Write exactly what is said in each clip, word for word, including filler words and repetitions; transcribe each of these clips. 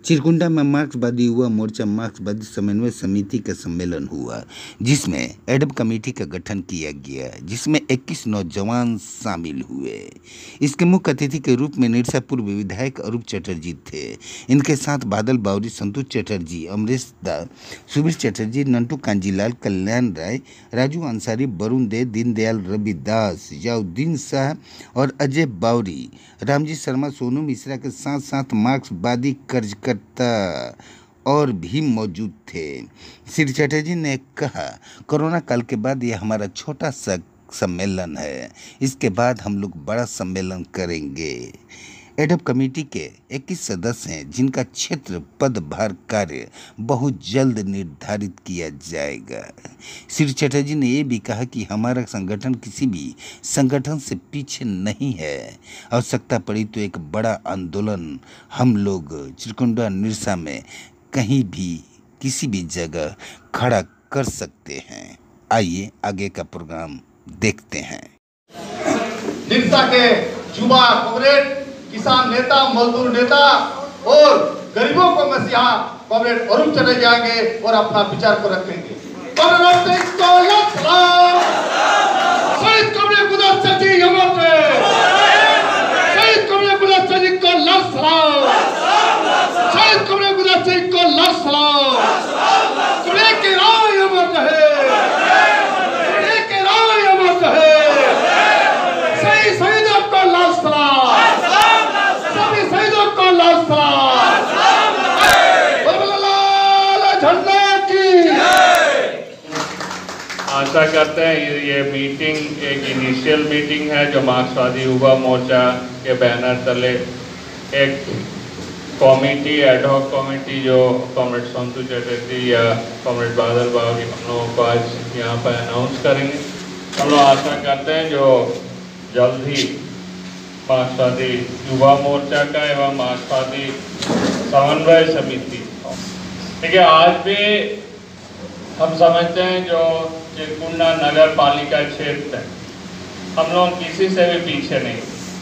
चिरकुंडा में मार्क्सवादी युवा मोर्चा मार्क्सवादी समन्वय समिति का सम्मेलन हुआ, जिसमें एडब कमेटी का गठन किया गया, जिसमें इक्कीस नौजवान शामिल हुए। इसके मुख्य अतिथि के रूप में निरसा पूर्व विधायक अरूप चटर्जी थे। इनके साथ बादल बावरी, संतोष चटर्जी, अमरीश दास, सुबीर चटर्जी, नंटू कांजीलाल, कल्याण राय, राजू अंसारी, वरुण दे, दीनदयाल रविदास, याउद्दीन शाह और अजय बावरी, रामजी शर्मा, सोनू मिश्रा के साथ साथ मार्क्सवादी कार्यकर्ता और भी मौजूद थे। श्री चटर्जी ने कहा, कोरोना काल के बाद यह हमारा छोटा सा सम्मेलन है, इसके बाद हम लोग बड़ा सम्मेलन करेंगे। एडब कमेटी के इक्कीस सदस्य हैं, जिनका क्षेत्र पदभार कार्य बहुत जल्द निर्धारित किया जाएगा। श्री चटर्जी ने यह भी कहा कि हमारा संगठन किसी भी संगठन से पीछे नहीं है। आवश्यकता पड़ी तो एक बड़ा आंदोलन हम लोग चिरकुंडा निरसा में कहीं भी किसी भी जगह खड़ा कर सकते हैं। आइए आगे का प्रोग्राम देखते हैं। निरसा के युवा कॉमरेड, किसान नेता, मजदूर नेता और गरीबों को मसीहा कॉमरेड अरूप चटर्जी आएंगे और अपना विचार को रखेंगे। शहीद कॉमरेड गुलाब चटर्जी अमर रहे, शहीद कॉमरेड गुलाब चटर्जी को लाख सलाम, शहीद कॉमरेड गुलाब चटर्जी को लाख सलाम। सुने के राय अमर रहे, सुने के राय अमर रहे, सही शहीदों को लाख सलाम, सभी शहीदों को लाख सलाम। झंडे की आशा करते हैं ये, ये मीटिंग एक इनिशियल मीटिंग है जो मार्क्सवादी युवा मोर्चा के बैनर तले एक कमेटी, एडहॉक कमेटी जो कॉमरेड संतु चटर्जी या कॉमरेड बादल बावरी हम लोगों को आज यहाँ पर अनाउंस करेंगे। हम लोग आशा करते हैं जो जल्द ही मार्क्सवादी युवा मोर्चा का एवं मार्क्सवादी समन्वय समिति, देखिए आज भी हम समझते हैं जो चिरकुंडा नगर पालिका क्षेत्र है, हम लोग किसी से भी पीछे नहीं।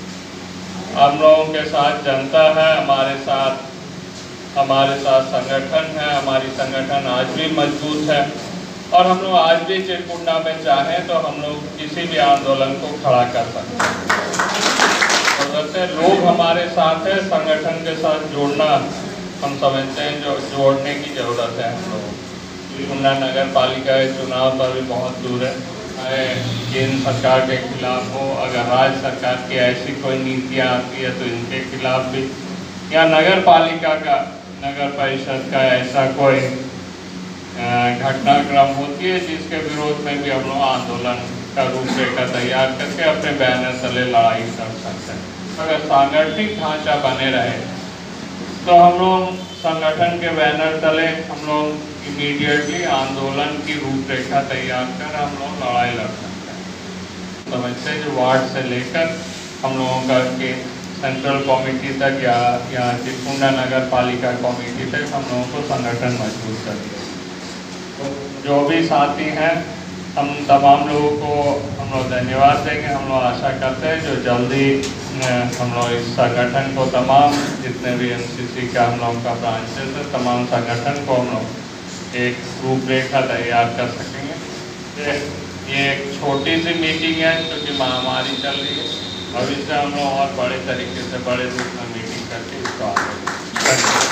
हम लोगों के साथ जनता है, हमारे साथ हमारे साथ संगठन है, हमारी संगठन आज भी मजबूत है और हम लोग आज भी चिरकुंडा में चाहें तो हम लोग किसी भी आंदोलन को खड़ा कर सकते हैं। लोग हमारे साथ है, संगठन के साथ जोड़ना हम समझते हैं जो जोड़ने की जरूरत है। हम लोग चिरकुंडा नगर पालिका के चुनाव पर भी बहुत दूर है, केंद्र सरकार के खिलाफ हो, अगर राज्य सरकार की ऐसी कोई नीतियाँ आती है तो इनके खिलाफ भी, या नगर पालिका का, नगर परिषद का ऐसा कोई घटनाक्रम होती है जिसके विरोध में भी हम लोग आंदोलन का रूपरेखा तैयार करके अपने बैनर तले लड़ाई कर सकते हैं। अगर सांगठनिक ढांचा बने रहे तो हम लोग संगठन के बैनर तले हम लोग इमीडिएटली आंदोलन की रूपरेखा तैयार कर हम लोग लड़ाई लड़ सकते हैं। समझते हैं जो वार्ड से लेकर हम लोगों का के सेंट्रल कमेटी तक या या चिरकुंडा नगर पालिका कमेटी तक हम लोगों को संगठन मजबूत कर दिया। तो जो भी साथी हैं हम तमाम लोगों को हम लोग धन्यवाद देंगे। हम लोग आशा करते हैं जो जल्दी हम लोग इस संगठन को, तमाम जितने भी एनसीसी का हम लोगों का ब्रांचेस है, तमाम संगठन को हम लोग एक रूपरेखा तैयार कर सकेंगे। ये एक छोटी सी मीटिंग है क्योंकि महामारी चल रही है, भविष्य हम लोग और बड़े तरीके से बड़े रूप में मीटिंग करके इसको आगे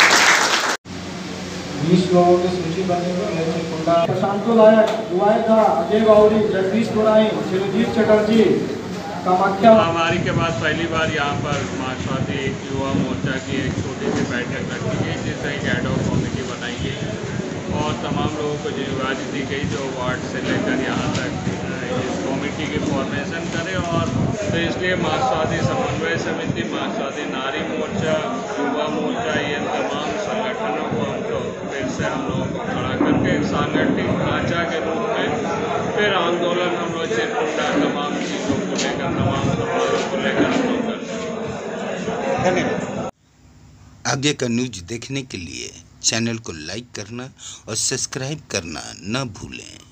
बीस लोगों की सूची बनी हुई है। प्रशांतो लायक, युवाए था, अजय बावरी, जगदीश गोराई, चिरंजीव चटर्जी, कामाख्या। महामारी के बाद पहली बार यहाँ पर मार्क्सवादी युवा मोर्चा की एक छोटी सी बैठक रखी गई, जिससे एक एडहॉक कमेटी बनाई गई और तमाम लोगों को जिम्मेदारी दी गई जो वार्ड से लेकर यहाँ तक इस कमेटी की फॉर्मेशन करे। और तो इसलिए मार्क्सवादी समन्वय समिति, मार्क्सवादी नारी मोर्चा, युवा मोर्चा, ये तमाम संगठनों को हम लोग फिर से हम लोगों को खड़ा करके सांगठनिक ढांचा के रूप में फिर आंदोलन हम लोग चिरकुंडा तमाम चीज़ों को लेकर, तमाम समारोह को लेकर हम लोग कर सकते। आगे का न्यूज देखने के लिए चैनल को लाइक करना और सब्सक्राइब करना न भूलें।